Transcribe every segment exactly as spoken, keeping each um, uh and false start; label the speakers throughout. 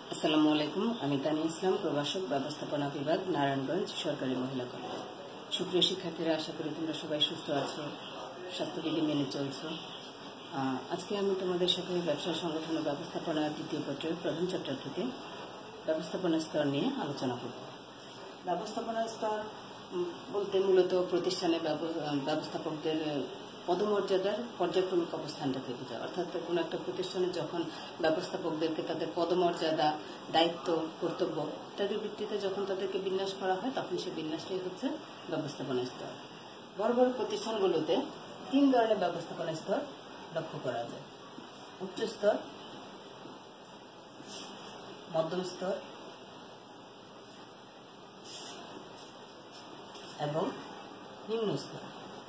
Speaker 1: আসসালামু আলাইকুম। আমি তানিয়া ইসলাম, প্রভাষক, ব্যবস্থাপনা বিভাগ, নারায়ণগঞ্জ সরকারি মহিলা কলেজ। সুপ্রিয় শিক্ষার্থীরা, আশা করি তোমরা সবাই সুস্থ আছো, স্বাস্থ্যবিধি মেনে চলছো। আজকে আমি তোমাদের সাথে ব্যবসা সংগঠন ও ব্যবস্থাপনা দ্বিতীয় পত্রের প্রথম চ্যাপ্টার থেকে ব্যবস্থাপনা স্তর নিয়ে আলোচনা করব। ব্যবস্থাপনা স্তর বলতে মূলত প্রতিষ্ঠানের ব্যবস্থাপকদের পদমর্যাদার পর্যায়ক্রমিক অবস্থানটাকে বোঝায়। অর্থাৎ কোনো একটা প্রতিষ্ঠানে যখন ব্যবস্থাপকদেরকে তাদের পদমর্যাদা, দায়িত্ব, কর্তব্য ইত্যাদির ভিত্তিতে যখন তাদেরকে বিন্যাস করা হয়, তখন সে বিন্যাসটাই হচ্ছে ব্যবস্থাপনা স্তর। বড় বড় প্রতিষ্ঠানগুলোতে তিন ধরনের ব্যবস্থাপনা স্তর লক্ষ্য করা যায়: উচ্চ স্তর, মধ্যম স্তর এবং নিম্ন স্তর।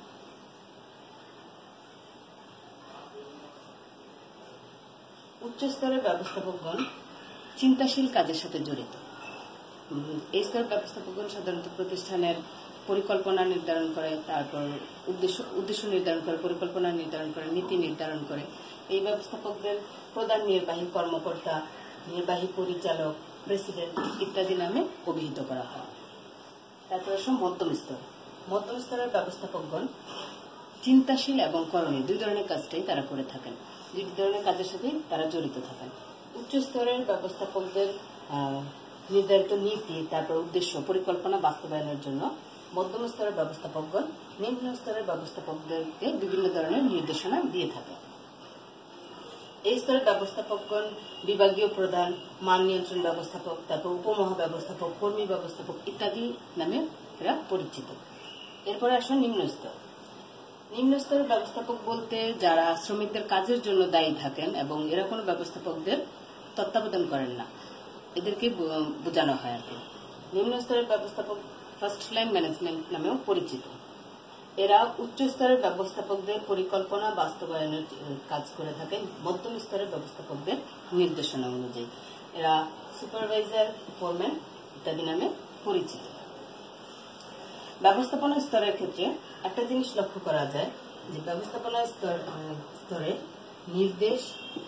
Speaker 1: উচ্চ স্তরের ব্যবস্থাপকগণ চিন্তাশীল কাজের সাথে জড়িত। এই স্তরের ব্যবস্থাপকগণ সাধারণত প্রতিষ্ঠানের পরিকল্পনা নির্ধারণ করে, তারপর উদ্দেশ্য উদ্দেশ্য নির্ধারণ করে, পরিকল্পনা নির্ধারণ করে, নীতি নির্ধারণ করে। এই ব্যবস্থাপকদের প্রধান নির্বাহী কর্মকর্তা, নির্বাহী পরিচালক, প্রেসিডেন্ট ইত্যাদি নামে অভিহিত করা হয়। তারপর আসুন মধ্যম স্তর। মধ্যম স্তরের ব্যবস্থাপকগণ চিন্তাশীল এবং করণীয় দুই ধরনের কাজটাই তারা করে থাকেন, দুই ধরনের কাজের সাথে তারা জড়িত থাকেন। উচ্চ স্তরের ব্যবস্থাপকদের নির্ধারিত নীতি, তারপর উদ্দেশ্য, পরিকল্পনা বাস্তবায়নের জন্য মধ্যম স্তরের ব্যবস্থাপকগণ নিম্ন স্তরের ব্যবস্থাপকদেরকে বিভিন্ন ধরনের নির্দেশনা দিয়ে থাকে। এই স্তরের ব্যবস্থাপকগণ বিভাগীয় প্রধান, মান নিয়ন্ত্রণ ব্যবস্থাপক, তারপর উপমহা ব্যবস্থাপক, কর্মী ব্যবস্থাপক ইত্যাদি নামে এরা পরিচিত। এরপরে আসুন নিম্ন স্তর। নিম্ন স্তরের ব্যবস্থাপক বলতে যারা শ্রমিকদের কাজের জন্য দায়ী থাকেন এবং এরা কোনো ব্যবস্থাপকদের তত্ত্বাবধান করেন না, এদেরকে বোঝানো হয় আর কি। নিম্ন স্তরের ব্যবস্থাপক ফার্স্ট লাইন ম্যানেজমেন্ট নামেও পরিচিত। এরা উচ্চ স্তরের ব্যবস্থাপকদের পরিকল্পনা বাস্তবায়নের কাজ করে থাকেন মধ্যম স্তরের ব্যবস্থাপকদের নির্দেশনা অনুযায়ী। এরা সুপারভাইজার, ফোরম্যান ইত্যাদি নামে পরিচিত। ব্যবস্থাপনা স্তরের ক্ষেত্রে একটা জিনিস লক্ষ্য করা যায় যে ব্যবস্থাপনা স্তর স্তরে নির্দেশ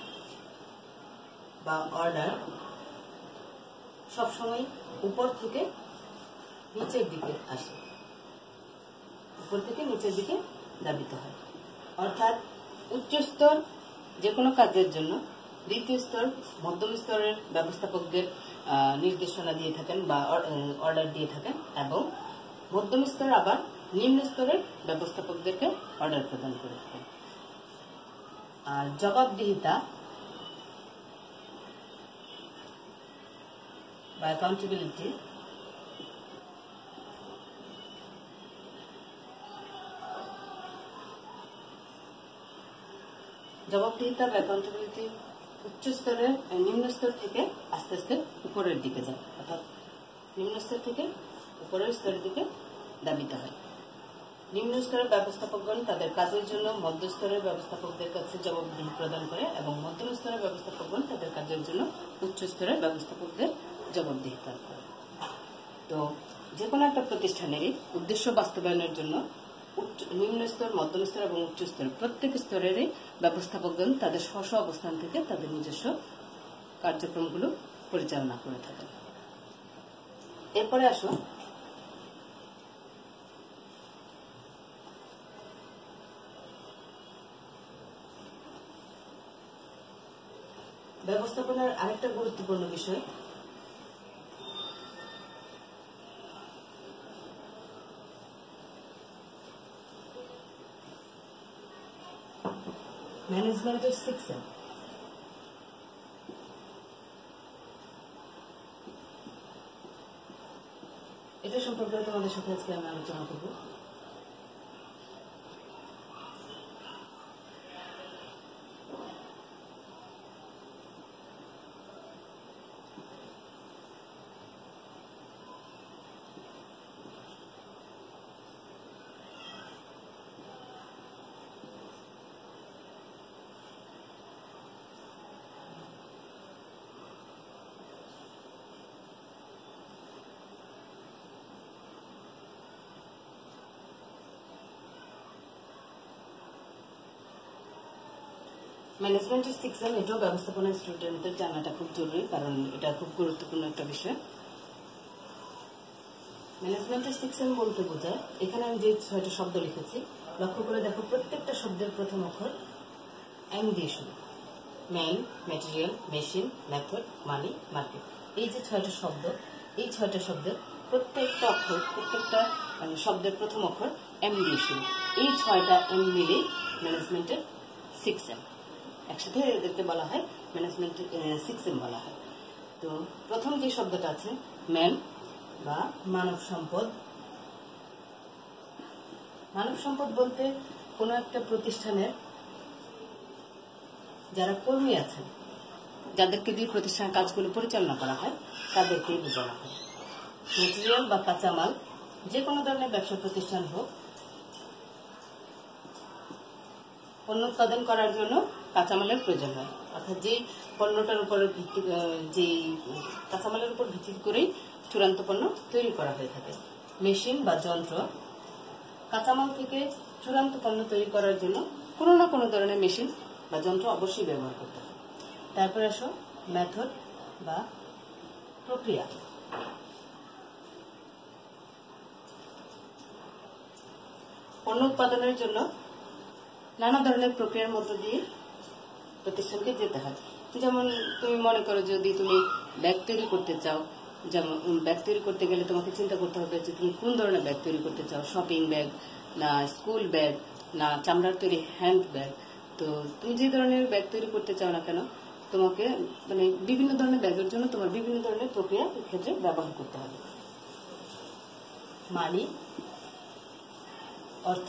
Speaker 1: বা অর্ডার সবসময় উপর থেকে নিচের দিকে আসে, উপর থেকে নিচের দিকে দাবিত হয়। অর্থাৎ উচ্চ স্তর যে কোনো কাজের জন্য দ্বিতীয় স্তর মধ্যম স্তরের ব্যবস্থাপকদের নির্দেশনা দিয়ে থাকেন বা অর্ডার দিয়ে থাকেন, এবং মধ্যম স্তর আবার নিম্ন স্তরের ব্যবস্থাপকদেরকে অর্ডার প্রদান করে থাকেন। আর জবাবদিহিতা বা অ্যাকাউন্টেবিলিটি জবাবদিহিতা বা অ্যাকাউন্টেবিলিটি উচ্চ স্তরের নিম্ন স্তর থেকে আস্তে আস্তে উপরের দিকে যায়, অর্থাৎ নিম্ন স্তর থেকে উপরের স্তরের দিকে দাবিত হয়। নিম্ন স্তরের ব্যবস্থাপকগণ তাদের কাজের জন্য মধ্যস্তরের ব্যবস্থাপকদের কাছে জবাবদিহি প্রদান করে এবং মধ্যম স্তরের ব্যবস্থাপকগণ তাদের কাজের জন্য উচ্চ স্তরের ব্যবস্থাপকদের জবাবদিহি প্রদান করে। তো যে কোনো একটা প্রতিষ্ঠানেরই উদ্দেশ্য বাস্তবায়নের জন্য নিম্ন স্তর, মধ্যম স্তর এবং উচ্চ স্তর প্রত্যেক স্তরেরই ব্যবস্থাপকগণ তাদের স্ব স্ব অবস্থান থেকে তাদের নিজস্ব কার্যক্রমগুলো পরিচালনা করে থাকেন। এরপরে আসো ব্যবস্থাপনার আরেকটা গুরুত্বপূর্ণ বিষয় ম্যানেজমেন্টের সিক্স এম। এটা সম্পর্কে তোমাদের সাথে আজকে আমি আলোচনা করব। ম্যানেজমেন্টের সিক্স এম এটাও ব্যবস্থাপনা স্টুডেন্টদের জানাটা খুব জরুরি, কারণ এটা খুব গুরুত্বপূর্ণ একটা বিষয়। ম্যানেজমেন্টের সিক্স এম বলতে বোঝায়, এখানে আমি যে ছয়টা শব্দ লিখেছি লক্ষ্য করে দেখো, প্রত্যেকটা শব্দের প্রথম অক্ষর এম দিয়ে শুরু। Man, material, machine, method, money, market, এই যে ছয়টা শব্দ, এই ছয়টা শব্দের প্রত্যেকটা অক্ষর, প্রত্যেকটা মানে শব্দের প্রথম অক্ষর এম দিয়ে শুরু। এই ছয়টা এম মিলেই ম্যানেজমেন্টের সিক্স এম, একসাথে এদেরকে বলা হয় ম্যানেজমেন্টের সিক্স এম বলা হয়। তো প্রথম যে শব্দটা আছে ম্যান বা মানব সম্পদ। মানব সম্পদ বলতে কোনো একটা প্রতিষ্ঠানের যারা কর্মী আছেন, যাদেরকে দিয়ে প্রতিষ্ঠানের কাজগুলো পরিচালনা করা হয়, তাদেরকেই বোঝানো হয়। ম্যাটেরিয়াল বা কাঁচামাল, যে কোনো ধরনের ব্যবসা প্রতিষ্ঠান হোক, পণ্য উৎপাদন করার জন্য কাঁচামালের প্রয়োজন হয়, অর্থাৎ যেই পণ্যটার উপর ভিত্তি, যে কাঁচামালের উপর ভিত্তি করেই চূড়ান্ত পণ্য তৈরি করা হয়ে থাকে। মেশিন বা যন্ত্র, কাঁচামাল থেকে চূড়ান্ত পণ্য তৈরি করার জন্য কোনো না কোনো ধরনের মেশিন বা যন্ত্র অবশ্যই ব্যবহার করতে হবে। তারপরে আসো মেথড বা প্রক্রিয়া। পণ্য উৎপাদনের জন্য নানা ধরনের প্রক্রিয়ার মধ্য দিয়ে প্রতিষ্ঠানকে যেতে হয়। যেমন তুমি মনে করো, যদি তুমি ব্যাগ তৈরি করতে চাও, যেমন ব্যাগ তৈরি করতে গেলে তোমাকে চিন্তা করতে হবে যে তুমি কোন ধরনের ব্যাগ তৈরি করতে চাও, শপিং ব্যাগ না স্কুল ব্যাগ না চামড়ার তৈরি হ্যান্ড ব্যাগ। তো তুমি যে ধরনের ব্যাগ তৈরি করতে চাও না কেন, তোমাকে মানে বিভিন্ন ধরনের ব্যাগের জন্য তোমার বিভিন্ন ধরনের প্রক্রিয়া ক্ষেত্রে ব্যবহার করতে হবে। মানি, অর্থ।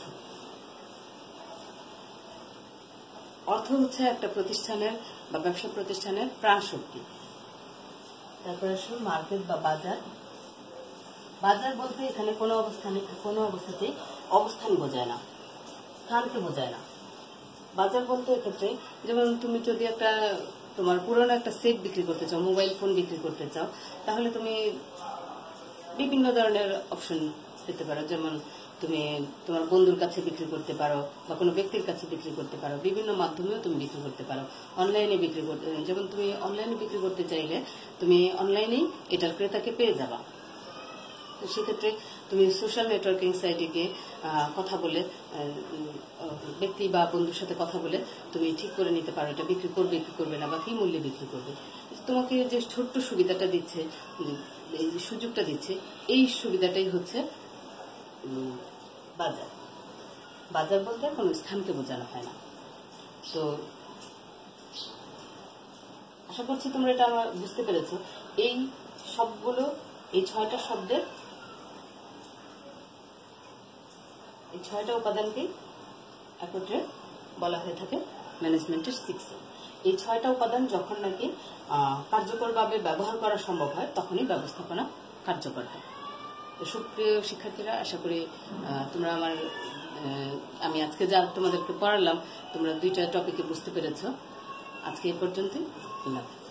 Speaker 1: অর্থ হচ্ছে একটা প্রতিষ্ঠানের বা ব্যবসা প্রতিষ্ঠানের প্রাণ শক্তি। তারপরে আসো মার্কেট বা বাজার। বাজার বলতে এখানে কোনো অবস্থানে কোনো অবস্থাতেই অবস্থান বোঝায় না, স্থানকে বোঝায় না। বাজার বলতে এক্ষেত্রে যেমন তুমি যদি একটা তোমার পুরোনো একটা সেট বিক্রি করতে চাও, মোবাইল ফোন বিক্রি করতে চাও, তাহলে তুমি বিভিন্ন ধরনের অপশন পেতে পারো। যেমন তুমি তোমার বন্ধুর কাছে বিক্রি করতে পারো বা কোনো ব্যক্তির কাছে বিক্রি করতে পারো, বিভিন্ন মাধ্যমেও তুমি বিক্রি করতে পারো। অনলাইনে বিক্রি করতে, যেমন তুমি অনলাইনে বিক্রি করতে চাইলে তুমি অনলাইনেই এটার ক্রেতাকে পেয়ে যাবা। তো সেক্ষেত্রে তুমি সোশ্যাল নেটওয়ার্কিং সাইটে গিয়ে কথা বলে, ব্যক্তি বা বন্ধুর সাথে কথা বলে তুমি ঠিক করে নিতে পারো এটা বিক্রি করবে কি করবে না, বা কি মূল্যে বিক্রি করবে। তোমাকে যে ছোট্ট সুবিধাটা দিচ্ছে, এই সুযোগটা দিচ্ছে, এই সুবিধাটাই হচ্ছে বাজার। বাজার বলতে কোনো স্থানকে বোঝানো হয় না। তো আশা করছি তোমরা এটা আমার বুঝতে পেরেছো। এই সবগুলো, এই ছয়টা শব্দের এই ছয়টা উপাদানকে একত্রে বলা হয়ে থাকে ম্যানেজমেন্টের সিক্স এম। এই ছয়টা উপাদান যখন নাকি কার্যকরভাবে ব্যবহার করা সম্ভব হয়, তখনই ব্যবস্থাপনা কার্যকর হয়। তো সুপ্রিয় শিক্ষার্থীরা, আশা করি তোমরা আমার আমি আজকে যা তোমাদেরকে পড়ালাম, তোমরা দুইটা টপিকে বুঝতে পেরেছো। আজকে এই পর্যন্তই।